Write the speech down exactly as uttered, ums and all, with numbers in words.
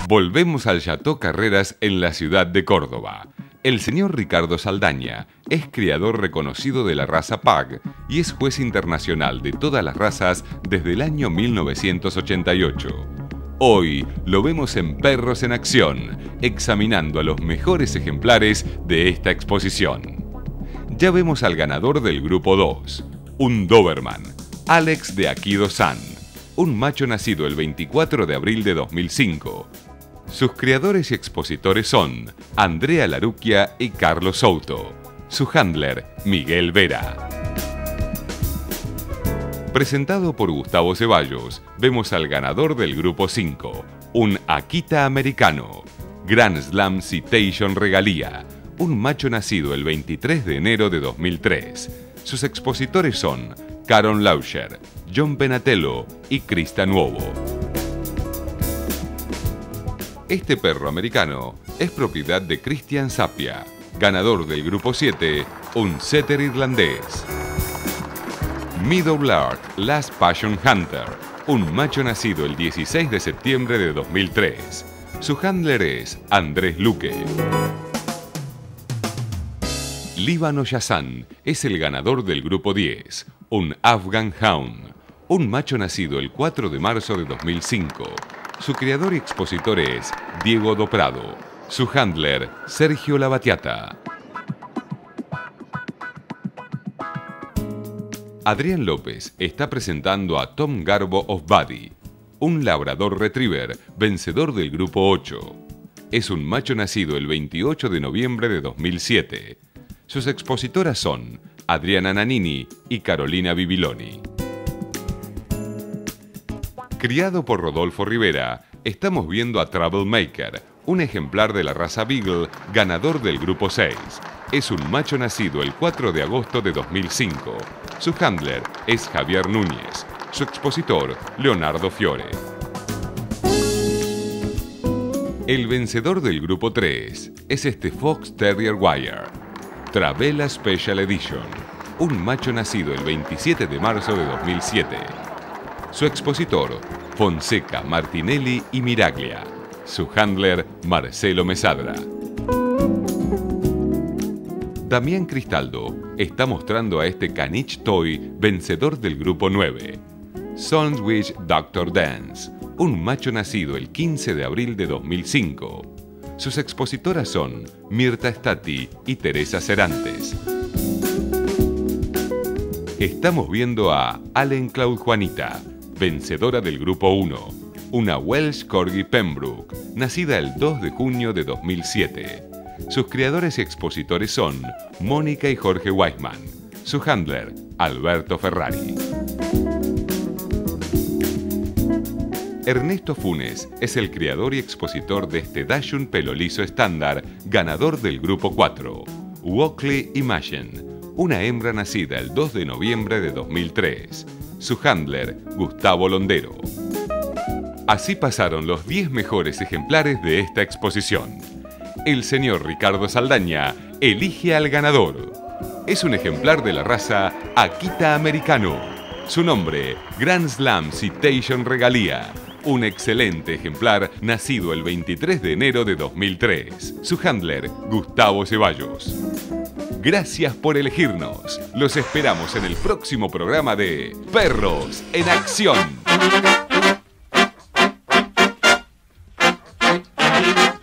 Volvemos al Chateau Carreras en la ciudad de Córdoba. El señor Ricardo Saldaña es criador reconocido de la raza Pug y es juez internacional de todas las razas desde el año mil novecientos ochenta y ocho. Hoy lo vemos en Perros en Acción, examinando a los mejores ejemplares de esta exposición. Ya vemos al ganador del grupo dos, un Doberman, Alex de Aikido-san, un macho nacido el veinticuatro de abril de dos mil cinco. Sus criadores y expositores son Andrea Laruquia y Carlos Souto. Su handler, Miguel Vera. Presentado por Gustavo Ceballos, vemos al ganador del grupo cinco, un Akita americano, Grand Slam Citation Regalía, un macho nacido el veintitrés de enero de dos mil tres. Sus expositores son Caron Lauscher, John Penatello y Krista Nuovo. Este perro americano es propiedad de Christian Sapia, ganador del grupo siete, un setter irlandés. Meadow Lark Last Passion Hunter, un macho nacido el dieciséis de septiembre de dos mil tres. Su handler es Andrés Luque. Líbano Yazan es el ganador del grupo diez, un Afghan Hound, un macho nacido el cuatro de marzo de dos mil cinco. Su criador y expositor es Diego Doprado. Su handler, Sergio Lavatiata. Adrián López está presentando a Tom Garbo of Buddy, un labrador retriever vencedor del grupo ocho. Es un macho nacido el veintiocho de noviembre de dos mil siete. Sus expositoras son Adriana Nanini y Carolina Bibiloni. Criado por Rodolfo Rivera, estamos viendo a Troublemaker, un ejemplar de la raza Beagle, ganador del grupo seis. Es un macho nacido el cuatro de agosto de dos mil cinco. Su handler es Javier Núñez. Su expositor, Leonardo Fiore. El vencedor del grupo tres es este Fox Terrier Wire, Travela Special Edition, un macho nacido el veintisiete de marzo de dos mil siete. Su expositor, Fonseca, Martinelli y Miraglia. Su handler, Marcelo Mesadra. Damián Cristaldo está mostrando a este Caniche Toy vencedor del grupo nueve, Sandwich doctor Dance, un macho nacido el quince de abril de dos mil cinco. Sus expositoras son Mirta Stati y Teresa Cerantes. Estamos viendo a Allen Cloud Juanita, vencedora del grupo uno, una Welsh Corgi Pembroke, nacida el dos de junio de dos mil siete. Sus criadores y expositores son Mónica y Jorge Weisman. Su handler, Alberto Ferrari. Ernesto Funes es el criador y expositor de este Dachshund pelo liso estándar, ganador del grupo cuatro, Walkley Imagine, una hembra nacida el dos de noviembre de dos mil tres. Su handler, Gustavo Londero. Así pasaron los diez mejores ejemplares de esta exposición. El señor Ricardo Saldaña elige al ganador. Es un ejemplar de la raza Akita americano. Su nombre, Grand Slam Citation Regalía. Un excelente ejemplar nacido el veintitrés de enero de dos mil tres. Su handler, Gustavo Ceballos. Gracias por elegirnos. Los esperamos en el próximo programa de Perros en Acción.